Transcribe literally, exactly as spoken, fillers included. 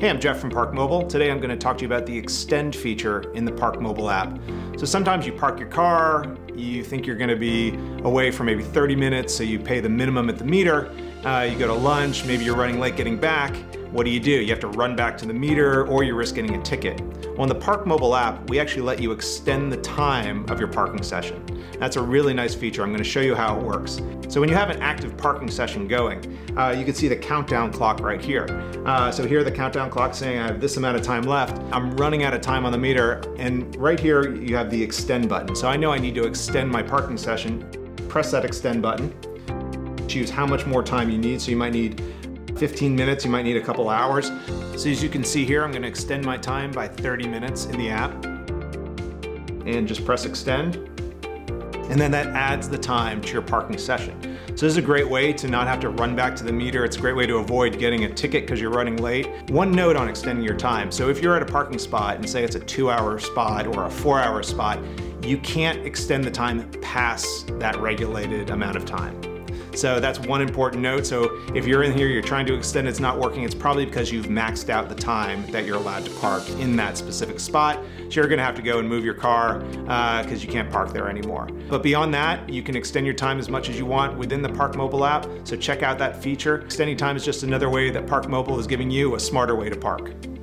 Hey, I'm Jeff from ParkMobile. Today I'm going to talk to you about the Extend feature in the ParkMobile app. So sometimes you park your car, you think you're going to be away for maybe thirty minutes, so you pay the minimum at the meter. Uh, you go to lunch, maybe you're running late getting back. What do you do? You have to run back to the meter or you risk getting a ticket. Well, in the ParkMobile app, we actually let you extend the time of your parking session. That's a really nice feature. I'm going to show you how it works. So when you have an active parking session going, uh, you can see the countdown clock right here. Uh, so here the countdown clock saying I have this amount of time left. I'm running out of time on the meter, and right here you have the extend button. So I know I need to extend my parking session. Press that extend button. Choose how much more time you need. So you might need fifteen minutes, you might need a couple hours. So as you can see here, I'm going to extend my time by thirty minutes in the app. And just press extend. And then that adds the time to your parking session. So this is a great way to not have to run back to the meter. It's a great way to avoid getting a ticket because you're running late. One note on extending your time. So if you're at a parking spot and say it's a two hour spot or a four hour spot, you can't extend the time past that regulated amount of time. So that's one important note. So if you're in here, you're trying to extend, it's not working, it's probably because you've maxed out the time that you're allowed to park in that specific spot. So you're gonna have to go and move your car because uh, you can't park there anymore. But beyond that, you can extend your time as much as you want within the ParkMobile app. So check out that feature. Extending time is just another way that ParkMobile is giving you a smarter way to park.